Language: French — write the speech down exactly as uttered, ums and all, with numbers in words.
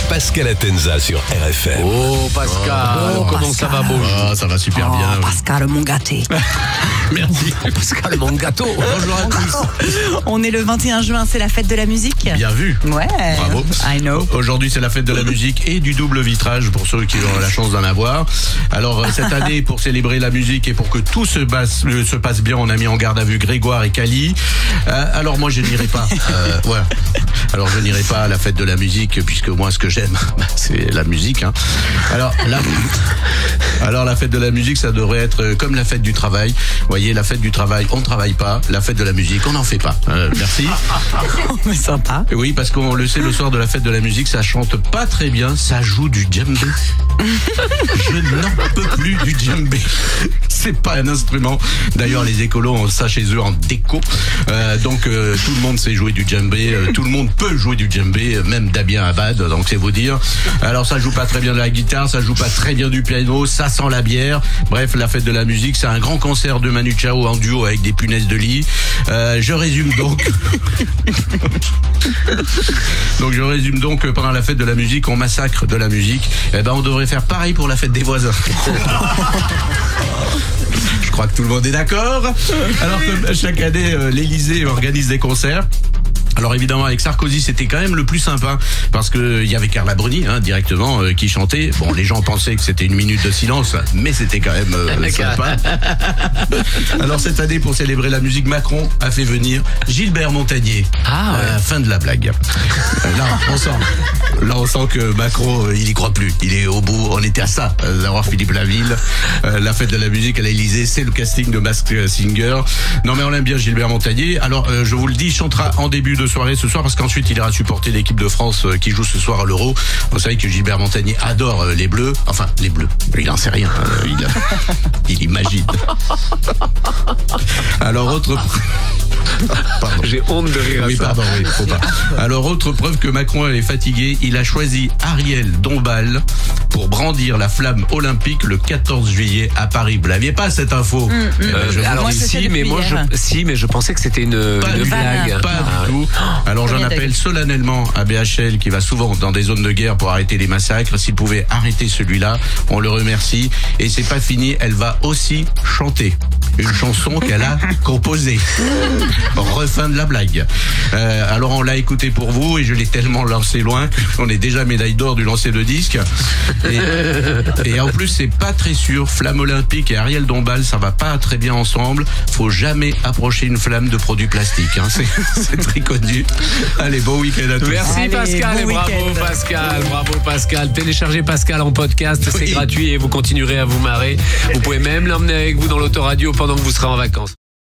Pascal Atenza sur R F M. Oh Pascal, Oh, comment Pascal. ça va beau Ah, ça va super Oh, bien. oui. Pascal, mon gâté. Merci. Pascal, mon gâteau. Bonjour à tous. On est le vingt et un juin, c'est la fête de la musique. Bien vu. Ouais. Bravo. I know. Aujourd'hui, c'est la fête de la musique et du double vitrage pour ceux qui ont la chance d'en avoir. Alors, euh, cette année, pour célébrer la musique et pour que tout se passe, euh, se passe bien, on a mis en garde à vue Grégoire et Cali. Euh, alors, moi, je n'irai pas. Euh, voilà. Alors, je n'irai pas à la fête de la musique puisque moi, ce que j'aime, bah, c'est la musique. Hein. Alors, la, alors, la fête de la musique, ça devrait être comme la fête du travail. Vous voyez, la fête du travail, on ne travaille pas. La fête de la musique, on n'en fait pas. Euh, merci. Mais sympa. Oui, parce qu'on le sait, le soir de la fête de la musique, ça chante pas très bien, ça joue du djembé. Je n'en peux plus du djembé. C'est pas un instrument. D'ailleurs, les écolos ont ça chez eux en déco. Euh, donc, euh, tout le monde sait jouer du djembé. Euh, tout le monde peut jouer du djembé, même Damien Abad. Donc, c'est vous dire. Alors, ça joue pas très bien de la guitare, ça joue pas très bien du piano, ça sent la bière. Bref, la fête de la musique, c'est un grand concert de Manu Chao en duo avec des punaises de lit. Euh, je résume donc. Donc je résume donc que pendant la fête de la musique, on massacre de la musique. Eh ben on devrait faire pareil pour la fête des voisins. Je crois que tout le monde est d'accord. Alors que chaque année, euh, l'Élysée organise des concerts. Alors évidemment avec Sarkozy c'était quand même le plus sympa parce que il y avait Carla Bruni hein, directement euh, qui chantait. Bon les gens pensaient que c'était une minute de silence mais c'était quand même euh, sympa. Alors cette année pour célébrer la musique Macron a fait venir Gilbert Montagnier. Ah ouais. Euh, fin de la blague. Euh, là on sent là on sent que Macron euh, il y croit plus. Il est au bout. On était à ça euh, d'avoir Philippe Laville. Euh, la fête de la musique à l'Élysée c'est le casting de Masked Singer. Non mais on aime bien Gilbert Montagnier. Alors euh, je vous le dis il chantera en début de soirée ce soir parce qu'ensuite il ira supporter l'équipe de France euh, qui joue ce soir à l'Euro. Vous savez que Gilbert Montagnier adore euh, les Bleus, enfin les Bleus, il en sait rien, euh, il, il imagine. Alors autre pardon. J'ai honte de rire à Oui ça. pardon, oui, faut pas. Alors autre preuve que Macron est fatigué, il a choisi Ariel Dombal pour brandir la flamme olympique le quatorze juillet à Paris. Vous l'aviez pas cette info? Mm, mm. Eh ben, je vous alors moi, je sais si, depuis mais moi hier. je, si, mais je pensais que c'était une, Pas une du blague. tout. Pas Ah, du tout. Alors j'en Rien appelle d'ailleurs. solennellement à B H L qui va souvent dans des zones de guerre pour arrêter les massacres. S'il pouvait arrêter celui-là, on le remercie. Et c'est pas fini, elle va aussi chanter une chanson qu'elle a composée. Refin de la blague. Euh, alors on l'a écouté pour vous et je l'ai tellement lancé loin qu'on est déjà médaille d'or du lancer de disque. Et, et en plus c'est pas très sûr. Flamme olympique et Ariel Dombal, ça va pas très bien ensemble. Faut jamais approcher une flamme de produits plastiques. Hein. C'est, c'est très connu. Allez, bon week-end à tous. Merci Allez, Pascal bon et bravo week-end. Pascal, bravo Pascal. Téléchargez Pascal en podcast, c'est Oui. gratuit et vous continuerez à vous marrer. Vous pouvez même l'emmener avec vous dans l'autoradio pendant que vous serez en vacances.